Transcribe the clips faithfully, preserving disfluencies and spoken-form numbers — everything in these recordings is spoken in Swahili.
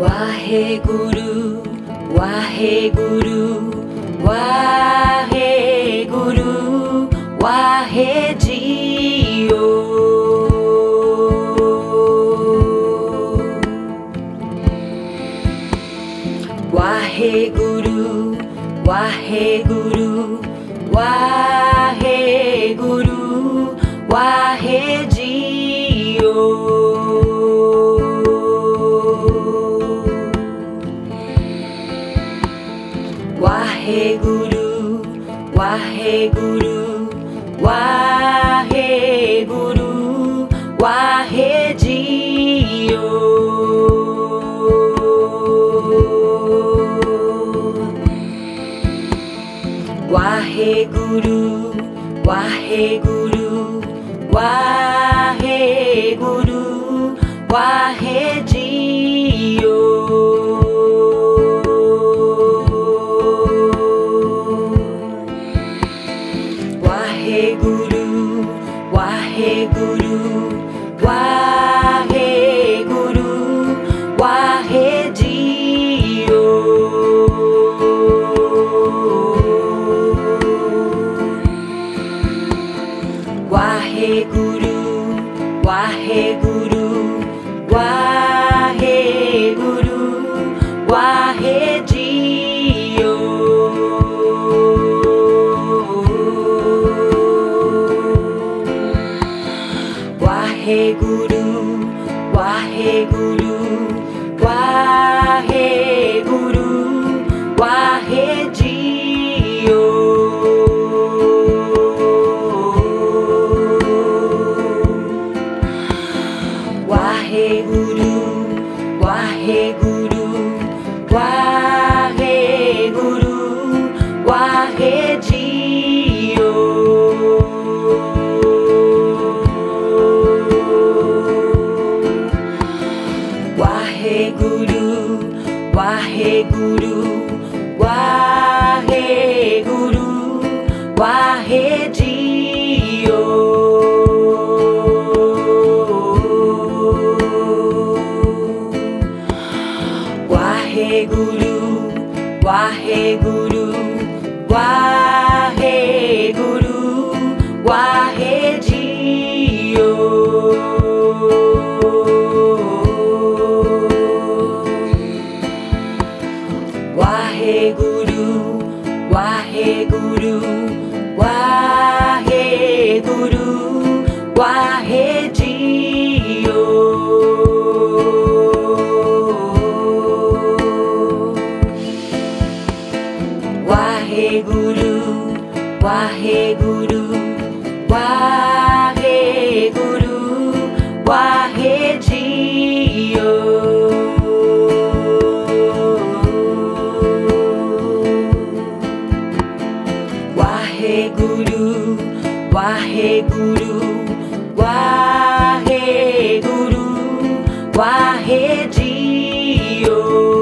Wahe Guru, Wahe Guru, Wahe Guru, Wahe Jio. Wahe Guru, Wahe Guru, Wahe Guru, Wahe Jio. Wahe Guru, Wahe Guru, Wahe Guru, Wahe Jio. Wahe Guru, Wahe Guru, Wahe Guru, Wahe Jio. Wahe Guru, Wahe Guru, Wahe Guru, Wahe Jio. Wahe Guru, Wahe Guru, Wahe Guru, Wahe Jio. Wahe Guru, Wahe Guru, Wahe Guru, Wahe Jio. Wahe Guru, Wahe Guru, Wahe Guru, Wahe Jio. Wahe Guru, Wahe Guru, Wahe Guru, Wahe Jio. Wahe Guru, Wahe Guru, Wahe Guru, Wahe Jio. Wahe Guru, Wahe Guru, Wahe Guru, Wahe Jio. Wahe Guru, Wahe Guru, Wahe Guru, Wahe Jio. Wahe Guru, Wahe Guru, Wahe Guru, Wahe Jio.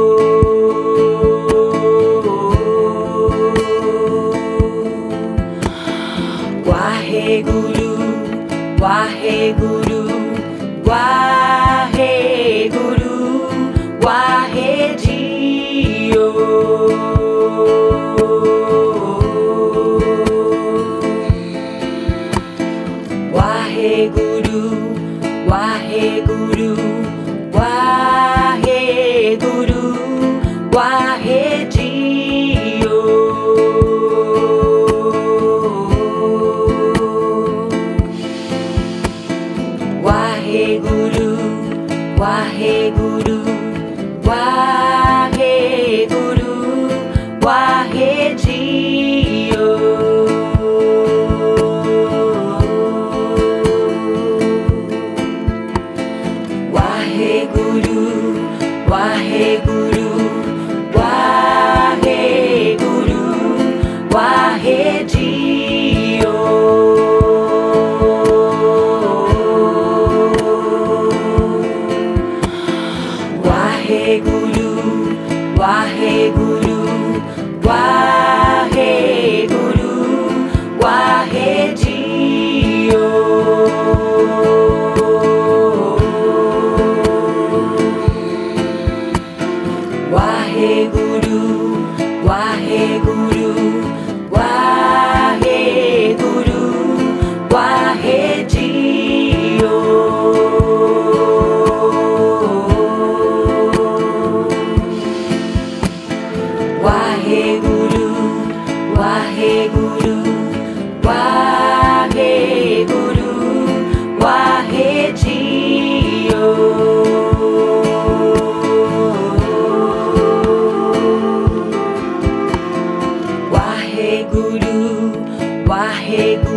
Wahe Guru, Wahe Guru, Wahe Guru, Wahe Jio. Wahe Guru, Wahe Guru, Wahe Guru, Wahe Jio. Wahe Guru, Wahe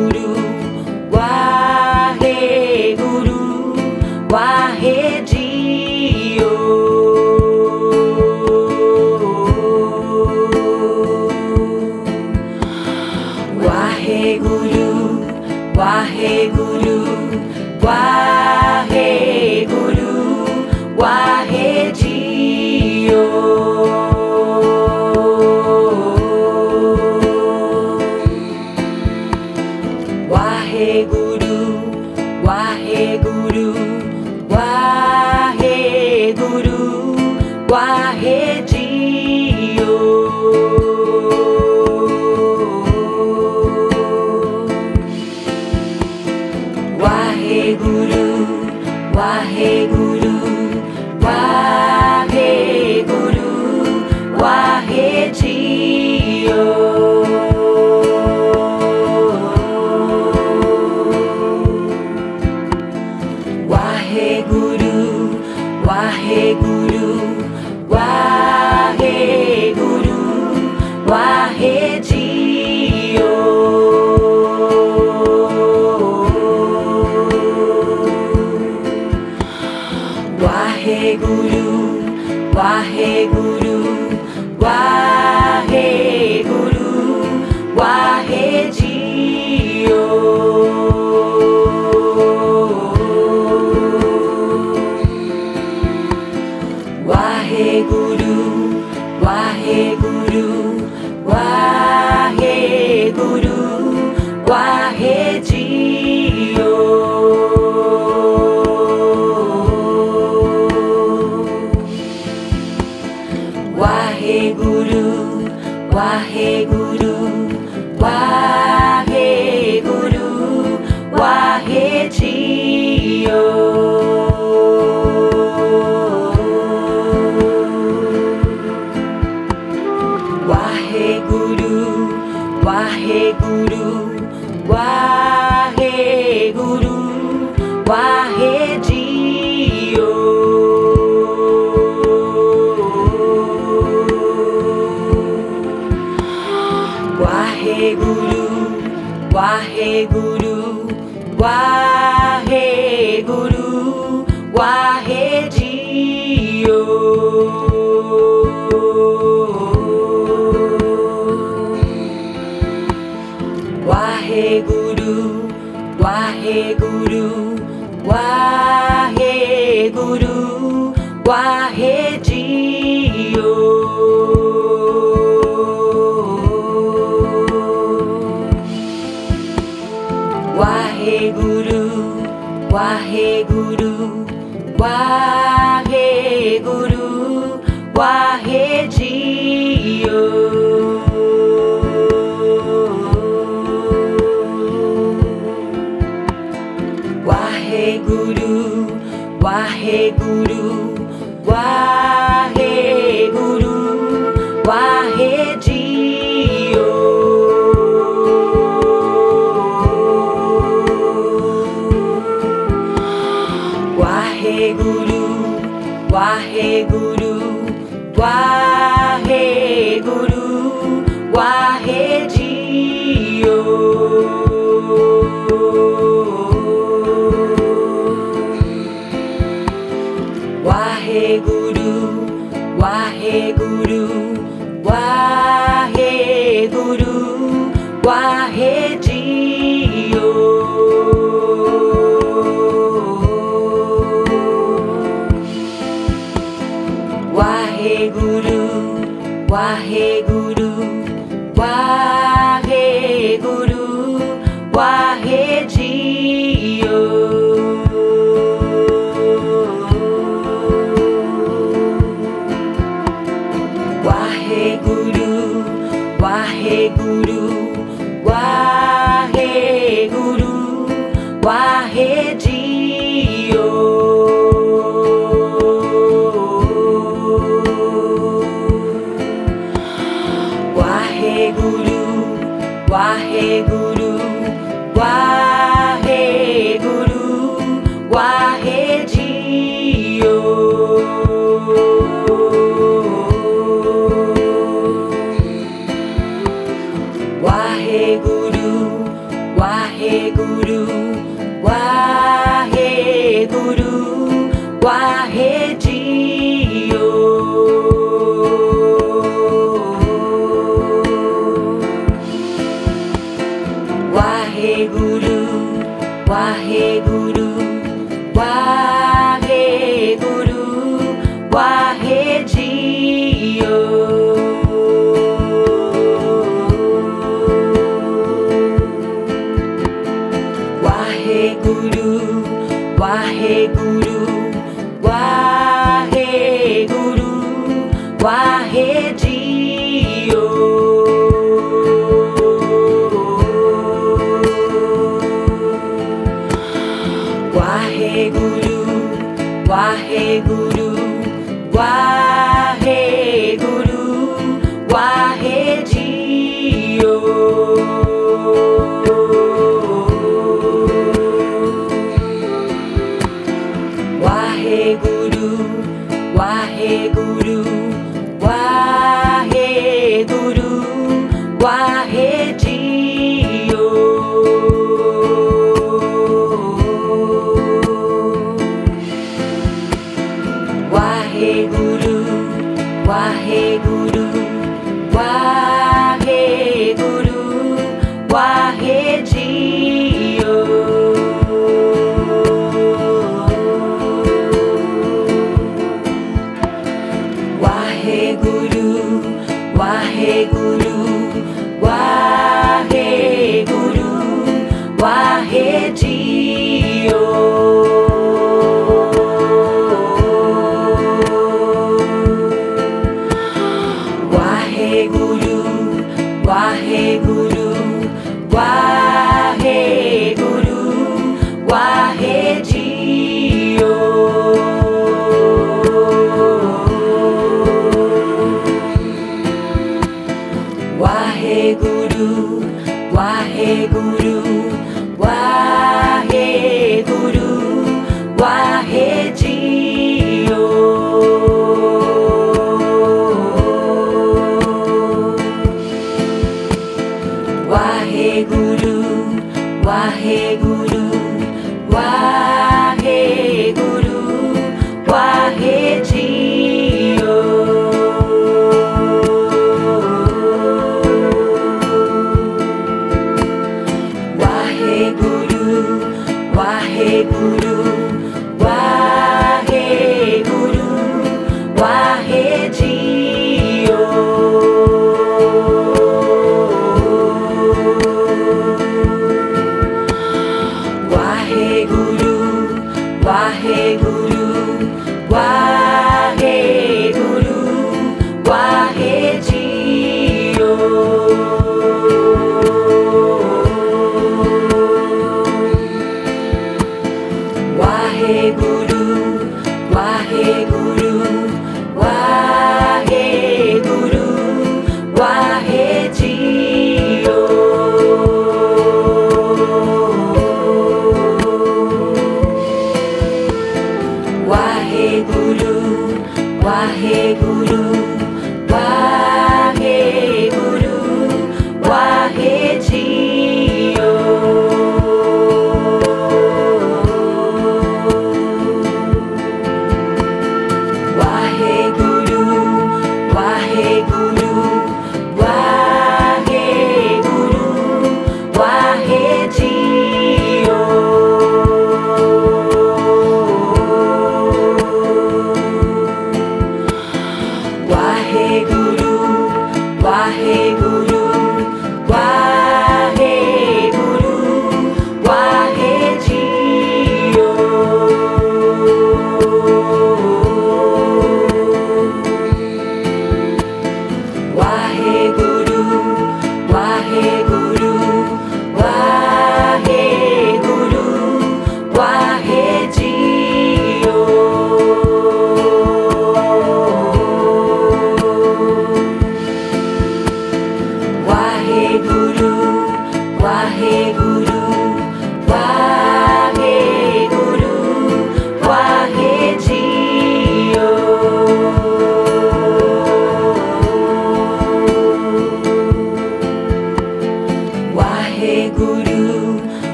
Guru, Wahe Guru, Wahe Jio. Wahe Guru, Wahe Guru, Wahe Guru, Wahe Jio. Wahe Guru, Wahe Guru, Wahe Guru, Wahe Jio. Wahe Guru, Wahe Guru, Wahe Guru, Wahe Jio. Wahe Guru, Wahe Guru, Wahe Guru, Wahe Jio. Wahe Guru, Wahe Guru, Wahe Guru, Wahe Jio. Wahe Guru, Wahe Guru, Wahe Guru, Wahe Jio. Wahe Guru, Wahe Guru, Wahe Guru, Wahe Jio. Wahe Guru, Wahe Guru, Wahe Guru, Wahe Jio. Wahe Guru, Wahe Guru, Wahe Guru, Wahe Jio. Wahe Guru, Wahe Guru, Wahe Guru, Wahe Jio. Wahe Guru, Wahe Guru, Wahe Guru, Wahe Jio. Wahe Guru, Wahe Guru, Wahe Guru, Wahe Jio. Wahe Guru, Wahe Guru, Wahe Guru, Wahe Jio. Wahe Guru, Wahe Guru, Wahe Guru, Wahe Jio. Wahe Guru, Wahe Guru, Wahe Guru, Wahe Jio. Wahe Guru, Wahe Guru, Wahe Guru, Wahe Jio. Wahe Guru, Wahe Guru, Wahe Wahe Guru, Wahe Guru, Wahe Jio. Wahe Guru, Wahe Guru, Wahe Guru, Wahe Jio. Wahe Guru, Wahe Guru, Wahe Guru, Wahe Jio. Wahe Guru, Wahe Guru, Wahe Guru, Wahe Jio. Wahe Guru, Wahe Guru, Wahe Guru, Wahe Jio. Wahe Guru, Wahe Guru, Wahe Guru, Wahe Jio. Wahe Guru, Wahe Guru, Wahe Guru, Wahe Jio. Wahe Guru, Wahe Guru, Wahe Guru, Wahe Jio. Wahe Guru, Wahe Guru, Wahe Guru, Wahe Jio. Wahe Guru, Wahe Guru, Wahe Guru, Wahe Jio. Wahe Guru, Wahe Guru, Wahe Guru, Wahe Jio. Wahe Guru, Wahe Guru, Wahe Guru, Wahe Jio. Wahe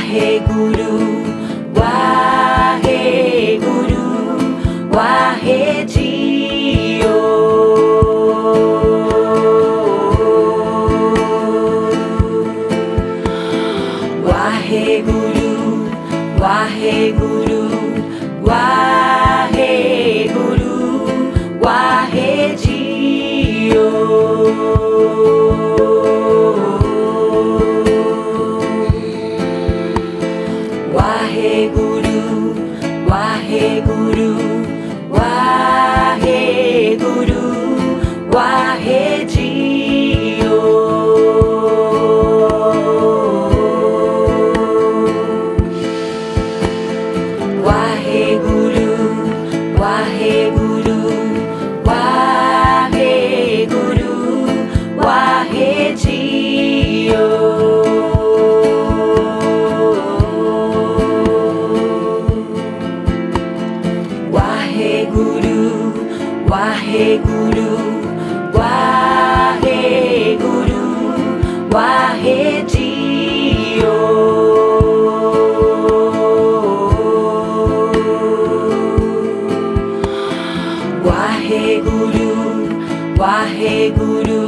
Wahe Guru, Wahe Guru, Wahe Jio. Wahe Guru, Wahe Guru, Wahe Guru, Wahe Jio. Wahe Guru, Wahe Guru, Wahe Guru, Wahe Jio. Wahe Guru, Wahe Guru, Wahe Guru, Wahe Jio. Wahe Guru, Wahe Guru, Wahe Guru, Wahe Jio. Wahe Guru, Wahe Guru,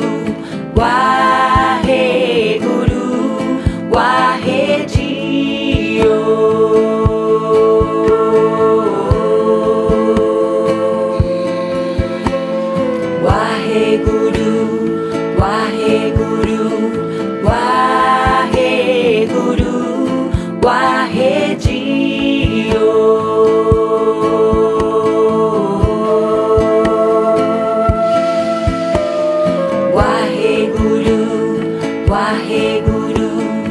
Wahe Guru, Wahe Jio. Wahe Guru, Wahe Guru, Wahe Guru, Wahe Jio. Wahe Guru, Wahe Guru,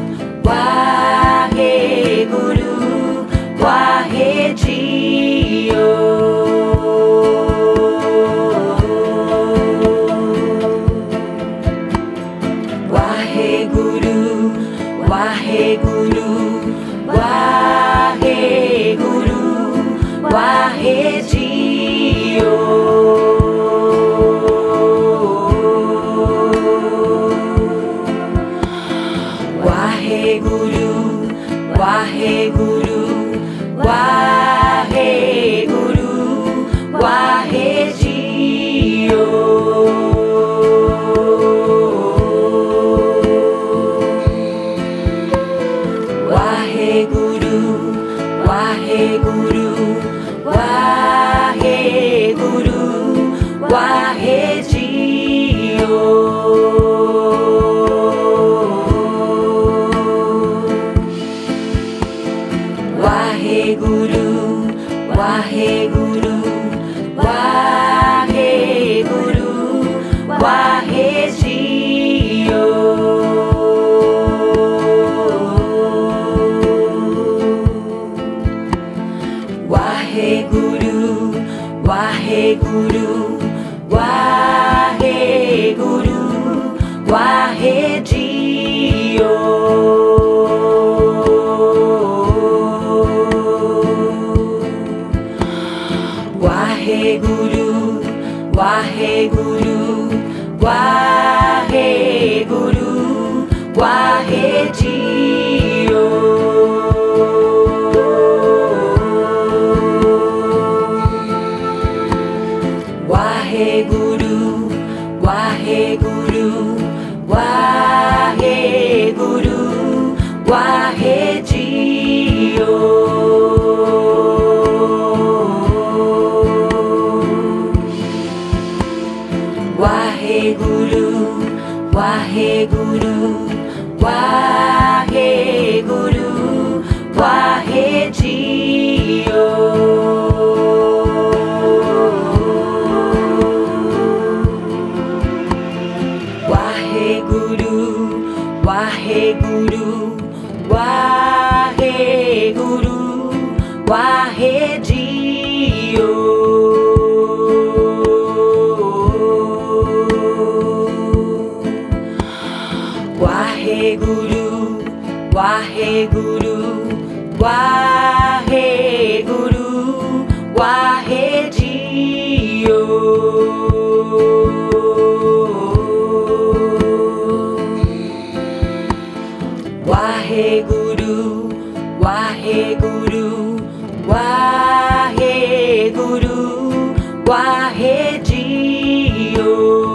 Wahe Guru, Wahe Jio. Wahe Guru, Wahe Guru, Wahe Guru, Wahe Jio. Wahe Guru, Wahe Guru, Wahe Guru, Wahe Jio. Wahe Guru, Wahe Guru, Wahe Guru, Wahe Jio. Wahe Guru, Wahe Guru, Wahe Guru, Wahe Jio. Wahe Guru, Wahe Guru, Wahe Guru, Wahe Jio. Wahe Guru, Wahe Guru, Wahe Guru, Wahe Jio. Wahe Guru, Wahe Guru, Wahe Guru, Wahe Jio. Wahe Guru, Wahe Guru, Wahe Guru, Wahe Jio. Wahe Guru, Wahe Guru, Wahe Guru, Wahe Jio. Wahe Guru, Wahe Guru, Wahe Guru, Wahe Jio. Wahe Guru, Waheguru, Waheguru, Wahejio.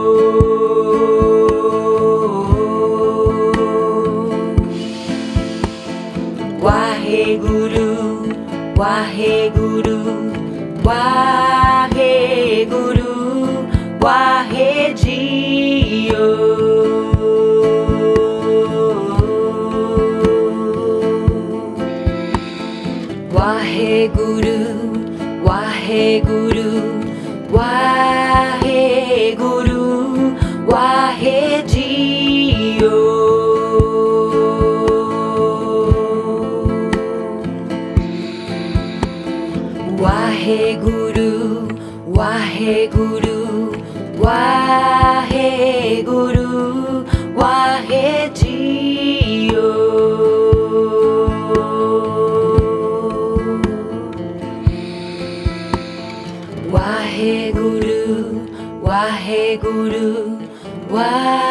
Waheguru, Waheguru, Waheguru, Wahejio. Waheguru, Waheguru, Waheguru, Wahejio. Waheguru, Waheguru, Waheguru, Wahejio. Waheguru, Waheguru, Waheguru.